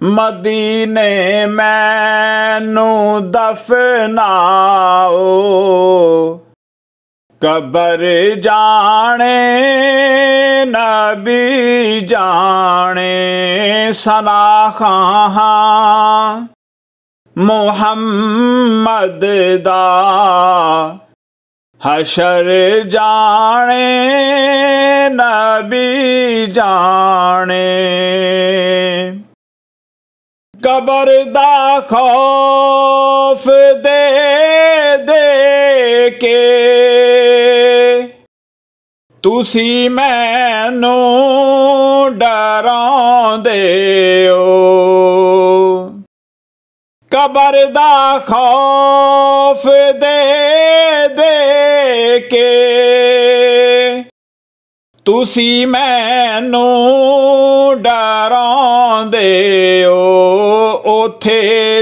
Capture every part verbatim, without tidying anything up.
मदीने मैनू दफनाओ, कबर जाने नबी जाने सनाखा मुहम्मद दा हशर जाने नबी जाने। कबर दा खौफ दे दे के तुसी मैनू डरांदे हो, कबर दा खौफ दे दे के तुसी मैनू डरांदे हो। ओथे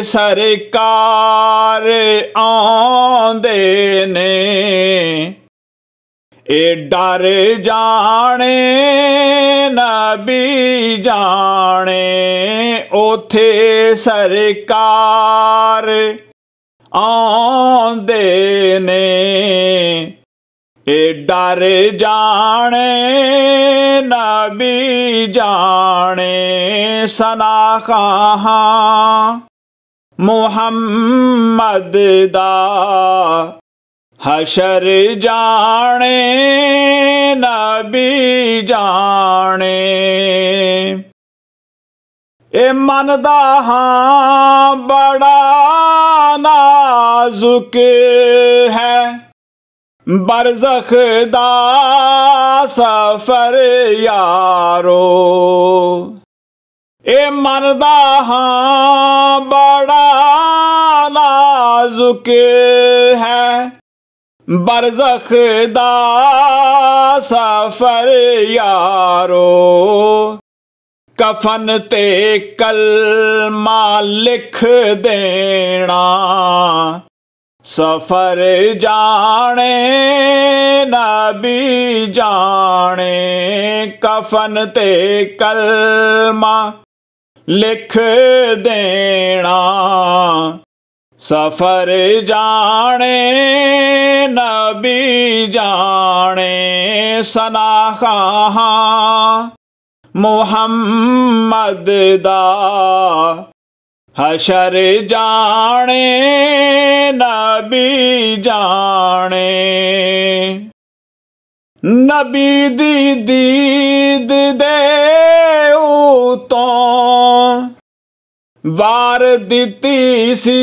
सरकार आंदे ने ए डर जाने नबी जाने, ओथे सरकार आंदे ने ए डर जाने नबी जाने सनाखा मुहम्मद दा हशर जाने नबी जाने। ए मन दा हां बड़ा नाजुक है, बरज़ख दा सफर यारो। ए मन दा हां बड़ा नाजुक है, बरज़ख दा सफर यारो। कफन ते कलमा लिख देना, सफर जाने नबी जाने। कफन ते कलमा लिख देना, सफर जाने नबी जाने सनाखा मुहम्मद दा हशर जाने नबी जाने। नबी दी दीद दे उतों वार दिती सी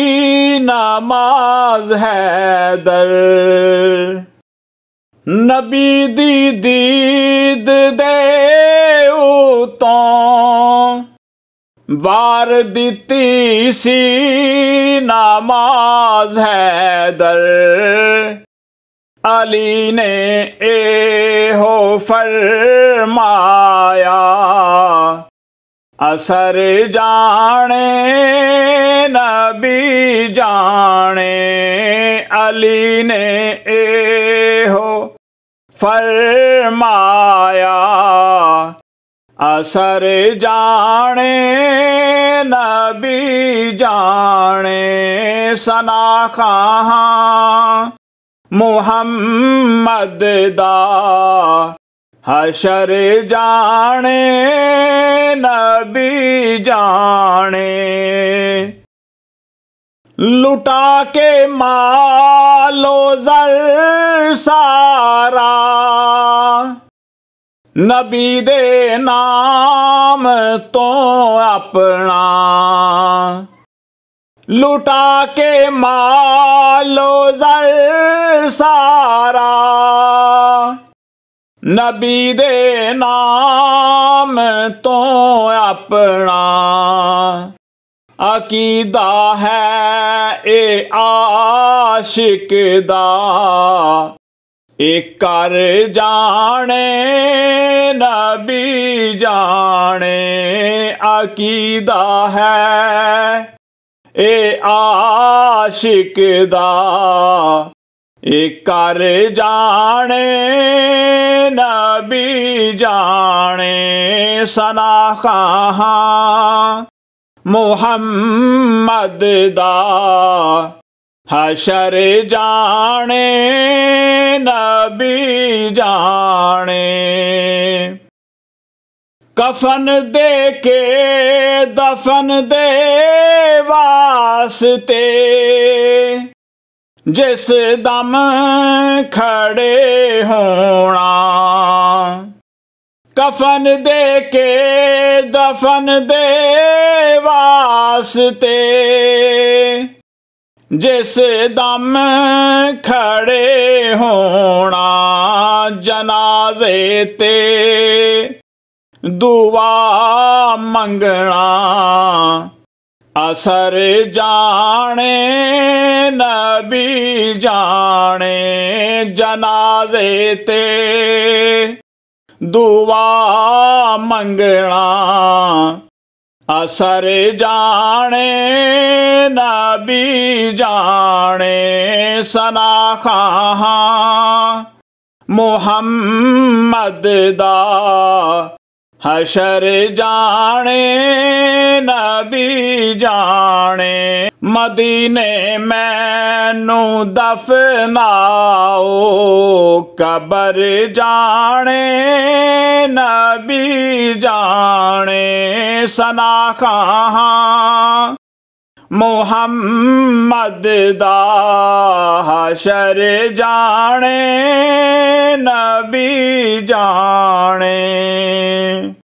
नमाज हैदर। नबी दी दीद दे उतों वार दिती सी नमाज हैदर। अली ने ए हो फरमाया, असर जाने नबी जाने। अली ने ए हो फरमाया, असर जाने नबी जाने सनाखा मुहम्मद दा हशर जाने नबी जाने। लुटा के मालो ज़र सारा नबी दे नाम तो अपना। लुटा के मालो ज़र सारा नबी दे नाम तो अपना। अकीदा है ए आशिक दा ए कर जाने नबी जाने। अकीदा है ए आशिक दा ए कर जाने नबी जाने सनाखा मुहम्मद दा हशर जाने नबी जाने। कफन दे के दफन दे वास्ते जिस दम खड़े होना। कफन दे के दफन दे वास्ते जिस दम खड़े होना। जनाजे ते दुआ मंगना असर जाने नबी जाने। जनाजे ते दुआ मंगना असर जाने नबी जाने। सना खां मुहम्मद दा हशर जाने नबी जाने। मदीने मैनू दफनाओ कबर जाने नबी जाने। सना खां मुहम्मद दा हशर जाने नबी जाने।